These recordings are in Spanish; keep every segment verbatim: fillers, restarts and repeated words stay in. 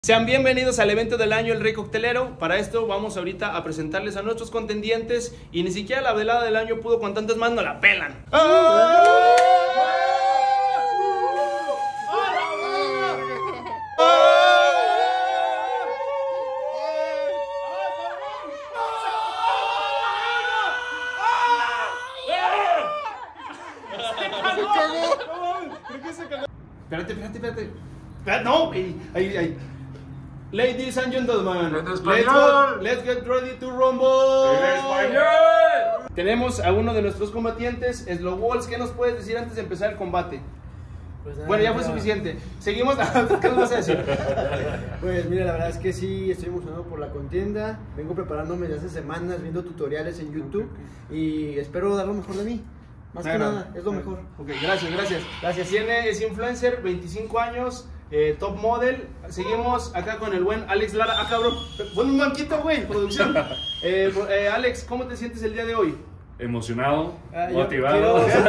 Sean bienvenidos al evento del año El Rey Coctelero. Para esto vamos ahorita a presentarles a nuestros contendientes. Y ni siquiera la velada del año pudo con tantas más, no la pelan. ¡Ah! Espérate, espérate, espérate. Espérate, no, ahí, ahí, ahí. Ladies and gentlemen, let's, go, let's get ready to rumble. ¡En español! Tenemos a uno de nuestros combatientes, Slow Balls. ¿Qué nos puedes decir antes de empezar el combate? Pues nada, bueno, ya fue suficiente. Seguimos. ¿Qué nos vas a decir? Pues mira, la verdad es que sí, estoy emocionado por la contienda. Vengo preparándome desde hace semanas, viendo tutoriales en YouTube. Y espero dar lo mejor de mí. Más que nada, es lo mejor. Ok, gracias, gracias. Gracias. Tiene, es influencer, veinticinco años, eh, top model. Seguimos acá con el buen Alex Lara. Ah, cabrón. Pon un banquito, güey, producción. Eh, eh, Alex, ¿cómo te sientes el día de hoy? Emocionado, ah, motivado. Quiero...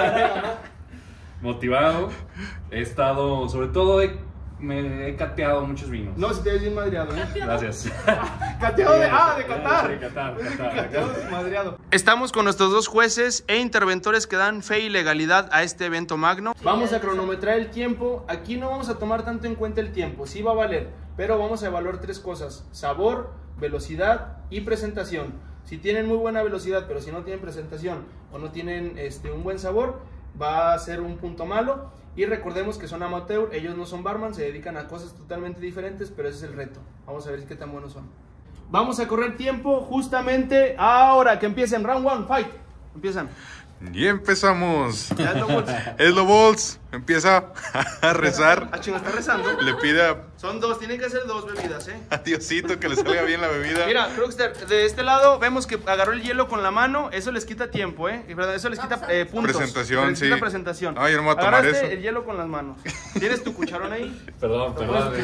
motivado. He estado, sobre todo, he, me he cateado muchos vinos. No, si te ves bien madreado, ¿eh? Gracias. Cateado de, ah, de Qatar. Sí, Qatar, Qatar. Cateado desmadreado. Estamos con nuestros dos jueces e interventores que dan fe y legalidad a este evento magno. Vamos a cronometrar el tiempo. Aquí no vamos a tomar tanto en cuenta el tiempo, sí va a valer, pero vamos a evaluar tres cosas: sabor, velocidad y presentación. Si tienen muy buena velocidad, pero si no tienen presentación o no tienen este, un buen sabor, va a ser un punto malo. Y recordemos que son amateur, ellos no son barman, se dedican a cosas totalmente diferentes, pero ese es el reto. Vamos a ver qué tan buenos son. Vamos a correr tiempo justamente ahora, que empiecen. Round one, fight. Empiezan. Y empezamos. Ya Slow Balls. Slow Balls empieza a rezar. Ah, chingo, está rezando. Le pide a, Son dos, tienen que ser dos bebidas, ¿eh? a Diosito que le salga bien la bebida. Mira, Crookster, de este lado vemos que agarró el hielo con la mano. Eso les quita tiempo, ¿eh? Eso les quita eh, puntos. Presentación, les quita sí. presentación. Ay, yo no me voy a tomar Agarraste eso. el hielo con las manos. ¿Tienes tu cucharón ahí? Perdón, perdón.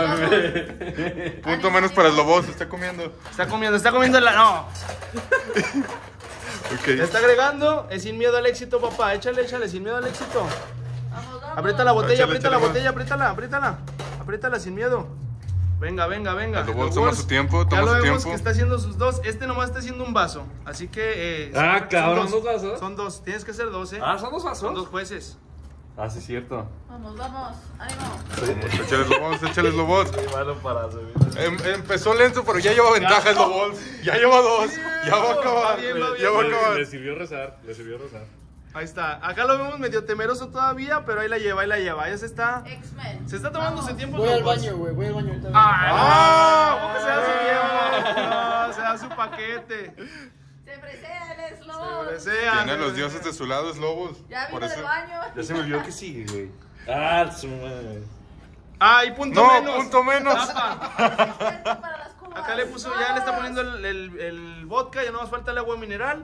Punto menos para Slow Balls, está comiendo. Está comiendo, está comiendo la... No. Okay. Le está agregando. Es sin miedo al éxito, papá. Échale, échale, sin miedo al éxito. Vamos, vamos. Aprieta la botella, Échale, aprieta échale la más. botella, apriétala, apriétala. Apriétala sin miedo. Venga, venga, venga. Slow Balls Slow toma Balls, su tiempo, ya toma lo su vemos tiempo. que está haciendo sus dos. Este nomás está haciendo un vaso. Así que. Eh, Ah, son cabrón, dos. ¿dos vasos? Son dos. Tienes que hacer dos, ¿eh? Ah, ¿son dos vasos? Son dos jueces. Ah, sí, es cierto. Vamos, vamos. Ánimo. Échale Slow Balls, échale Slow Balls. Qué malo para Em, empezó lento, pero ya lleva ventaja Slow Balls. Ya lleva dos. Ya va a acabar. Va bien, va bien. Ya va a Le, acabar. le sirvió rezar, le sirvió rezar. Ahí está. Acá lo vemos medio temeroso todavía, pero ahí la lleva, ahí la lleva. Ya se está. X-Men. Se está tomando Vamos. su tiempo. Voy al Slow Balls. baño, güey, voy al baño ahorita. ¡Ah! ¿Cómo que se da su tiempo? No, se da su paquete. Se presea el Se slow. presea. Tiene a los dioses de su lado, Slow Balls. Ya Por vino eso. del baño. Ya se me olvidó que sigue, güey. Ah, su madre. Ah, y punto No, menos. punto menos. Experto para las cubas. Acá le puso, ya le está poniendo el, el, el vodka, ya no más falta el agua mineral.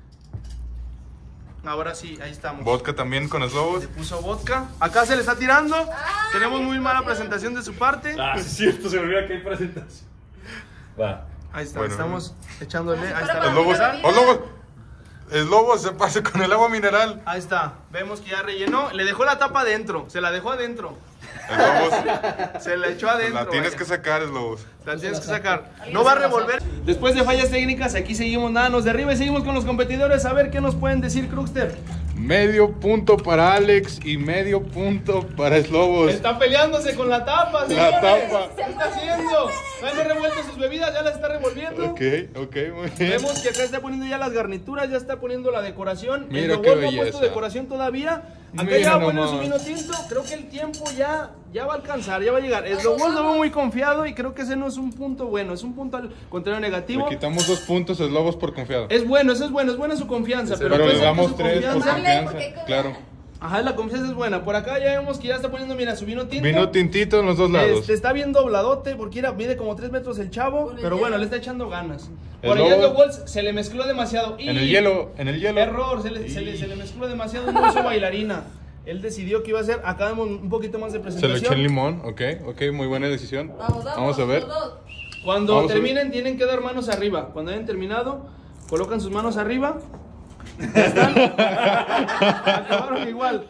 Ahora sí, ahí estamos. Vodka también con Slow Le Balls. puso vodka. Acá se le está tirando. Ah, Tenemos muy mala explosión. presentación de su parte. Ah, sí, es cierto, se me olvidó que hay presentación. Va. Ahí está, Bueno. estamos echándole. Ahí está Pero la Slow Balls. bebida. bebida. Oh, Slow Balls. Slow Balls se pasa con el agua mineral. Ahí está. Vemos que ya rellenó. Le dejó la tapa adentro. Se la dejó adentro. Slow Balls. Se la echó adentro. La tienes vaya. que sacar, Slow Balls. La tienes que sacar. No va a revolver. Después de fallas técnicas, aquí seguimos, nada nos derriba y seguimos con los competidores. A ver qué nos pueden decir, Crookster. Medio punto para Alex y medio punto para Slow Balls. Está peleándose con la tapa, La señores. tapa. ¿Qué está haciendo? No no revuelto sus bebidas, ya las está revolviendo. Ok, ok, muy bien. Vemos que acá está poniendo ya las garnituras, ya está poniendo la decoración. Mira el qué Lobo no ha belleza. puesto decoración todavía. Acá Mira ya va a poner nomás. su vino tinto. Creo que el tiempo ya, ya va a alcanzar, ya va a llegar. El Lobo lo veo muy confiado y creo que ese no es un punto bueno, es un punto al contrario negativo. Le quitamos dos puntos a Slow Balls por confiado. Es bueno, eso es bueno, es buena su confianza. Pero, Pero puede le ser que damos su tres por confianza- Dale, confianza. porque- Claro. Ajá, la confianza es buena. Por acá ya vemos que ya está poniendo, mira, su vino tinto. Vino tintito en los dos lados. Este, está bien dobladote porque era, mide como tres metros el chavo, Con el pero hielo. bueno, le está echando ganas. El Por allá lobo- Slow Balls se le mezcló demasiado. Y En el hielo, en el hielo. Error, se le, se le, se le mezcló demasiado, no hizo bailarina. Él decidió que iba a hacer, acá vemos un poquito más de Se presentación. lo eché en limón, ok, ok, muy buena decisión. Vamos, vamos. Vamos a ver. los dos. Cuando Vamos a ver. terminen tienen que dar manos arriba. Cuando hayan terminado, colocan sus manos arriba. Ya están. Acabaron igual.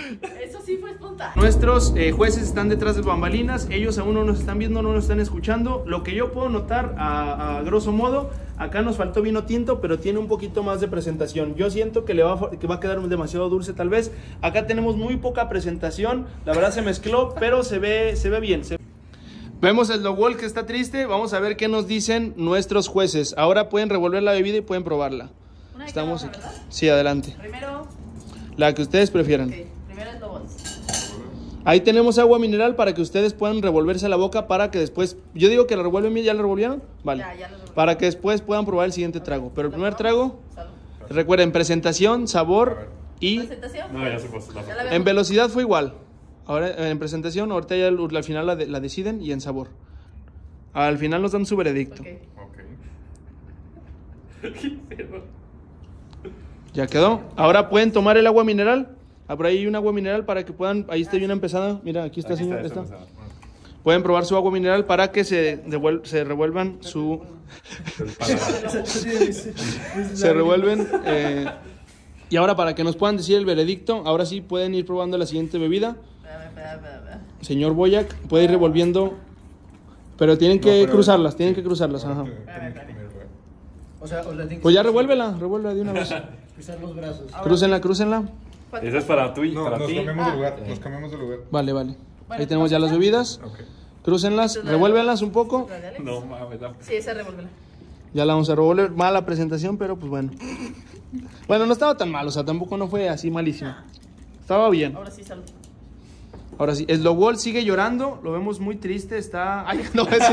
Eso sí fue espontáneo. Nuestros eh, jueces están detrás de bambalinas, ellos aún no nos están viendo, no nos están escuchando. Lo que yo puedo notar a, a grosso modo, acá nos faltó vino tinto, pero tiene un poquito más de presentación. Yo siento que le va a, que va a quedar demasiado dulce tal vez. Acá tenemos muy poca presentación, la verdad se mezcló, pero se ve, se ve bien. Se... Vemos el Lowell que está triste, vamos a ver qué nos dicen nuestros jueces. Ahora pueden revolver la bebida y pueden probarla. Una de Estamos cada aquí. una, ¿verdad? Sí, adelante. Primero, La que ustedes prefieran. ok, primero es Lobos. Ahí tenemos agua mineral para que ustedes puedan revolverse la boca para que después... Yo digo que la revuelven bien, ¿ya la revolvieron? Vale. Ya, ya la revolví. Para que después puedan probar el siguiente trago. Pero el ¿La primer probamos? trago, Salud. recuerden, presentación, sabor y... ¿Presentación? No, ya se pasó la Ya la foto. En vemos. velocidad fue igual. Ahora en presentación, ahorita ya al al final la, de- la deciden y en sabor. Al final nos dan su veredicto. Ok. Ok. Ya quedó. Ahora pueden tomar el agua mineral. Ah, por ahí hay un agua mineral para que puedan... Ahí está bien empezada. Mira, aquí está, Aquí señor. está, está. está, está. Pueden probar su agua mineral para que se, devuel- se revuelvan su... se revuelven. eh, y ahora para que nos puedan decir el veredicto, ahora sí pueden ir probando la siguiente bebida. Espérame, espérame, espérame. Señor Boyac, puede ir revolviendo, pero tienen que No, pero- cruzarlas, tienen que cruzarlas. Ajá. O sea, o la tienen que Pues ya revuélvela, revuélvela de una vez. cruzar los brazos. Crúcenla, crúcenla. Esa es para tú y No, para nos ti. cambiamos Ah, de lugar. ok. Nos cambiamos de lugar. Vale, vale. Bueno, Ahí tenemos ya las bebidas. Ok. Crúcenlas, revuélvelas un poco. ¿La de Alex? No mames, no. Sí, esa revuélvela. Ya la vamos a revolver. Mala presentación, pero pues bueno. Bueno, no estaba tan mal, o sea, tampoco no fue así malísimo. Estaba bien. Ahora sí, salud. Ahora sí, Slowball sigue llorando, lo vemos muy triste, está... Ay, no, ese no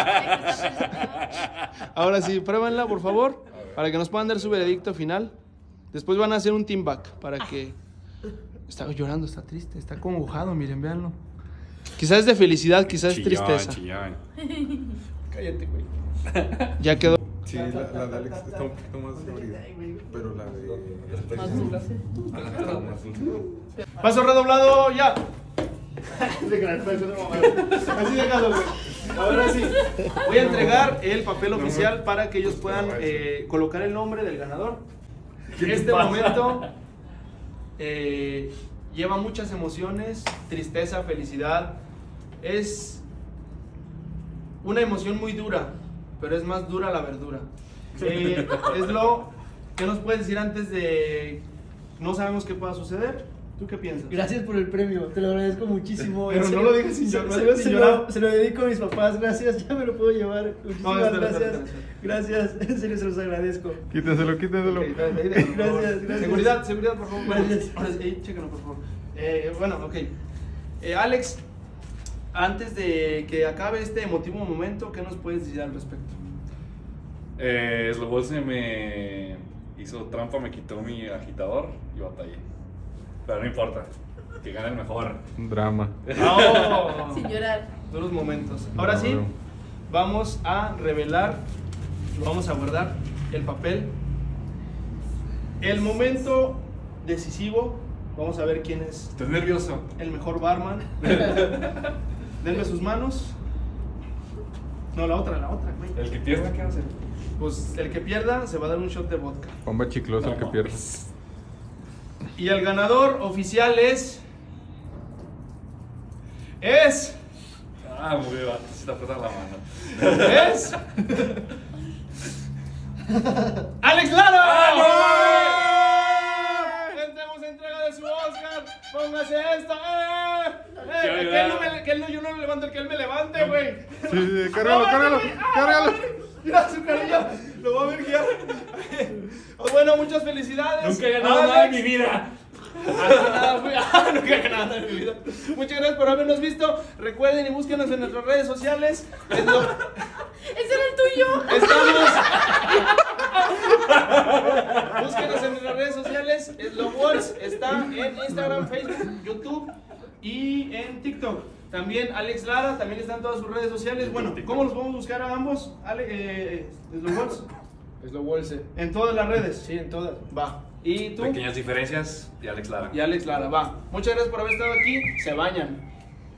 era. Ahora sí, pruébenla, por favor, para que nos puedan dar su veredicto final. Después van a hacer un team back para que... Está llorando, está triste, está congojado, miren, véanlo. Quizás es de felicidad, quizás es Chillón, tristeza. chillón. Cállate, güey. Ya quedó. Sí, la, la de Alex está un poquito más sólida. Pero la de. Más dulce. Está más dulce. Paso redoblado, ya. Así déjalo, güey. Ahora sí, voy a entregar el papel oficial para que ellos puedan eh, colocar el nombre del ganador. Este momento eh, lleva muchas emociones, tristeza, felicidad. Es una emoción muy dura, pero es más dura la verdura. Eh, es lo que nos puedes decir antes de... No sabemos qué pueda suceder. ¿Tú qué piensas? Gracias por el premio, te lo agradezco muchísimo. Pero en no serio. lo digas sin Se- llorar, se, sin se llorar. lo, se lo dedico a mis papás, gracias, ya me lo puedo llevar. Muchísimas No, espera, gracias. espera, espera. Gracias, en serio se los agradezco. Quítaselo, quítaselo. Ok, ahí déjalo, por favor. Gracias, gracias. Seguridad, seguridad, por favor. Gracias. Ahora sí, eh, chéquenlo, por favor. Eh, bueno, ok. Eh, Alex, antes de que acabe este emotivo momento, ¿qué nos puedes decir al respecto? Eh, Slowball se me hizo trampa, me quitó mi agitador y batallé. Pero no importa, que gane el mejor. Un drama. ¡Oh! Sin llorar. Duros momentos. Ahora sí, No. vamos a revelar, lo vamos a guardar, el papel. El momento decisivo, vamos a ver quién es Estás nervioso. el mejor barman. Denme sus manos. No, la otra, la otra, güey. El que pierda, ¿qué hace? Pues el que pierda se va a dar un shot de vodka. Bomba chiclosa el que pierde. Y el ganador oficial es... Es... Ah, muy bien, se te apretar la mano. Es... ¡Alex Lara! Entremos entrega de su Oscar. Póngase esto. ¡Eh! ¡Eh! Que él no me, que él no, yo no lo levanto, el que él me levante, güey. Sí, sí, cárgalo, cárgalo, cárgalo. Mira su carilla, lo va a ver guiar. Bueno, muchas felicidades. Nunca he ganado nada en mi vida. Ah, nada, fui- ah, nunca he ganado nada en mi vida. Muchas gracias por habernos visto. Recuerden y búsquenos en nuestras redes sociales. Es lo- ¡Ese era el tuyo! Estamos. Búsquenos en nuestras redes sociales. Slowballs está en Instagram, Facebook, YouTube y en TikTok. También Alex Lara, también está en todas sus redes sociales. Bueno, ¿cómo los podemos buscar a ambos? Ale, eh, Slowballs. Slowballs. En todas las redes. Sí, en todas. Va. ¿Y tú? Pequeñas diferencias y Alex Lara. Y Alex Lara, va. Muchas gracias por haber estado aquí. Se bañan.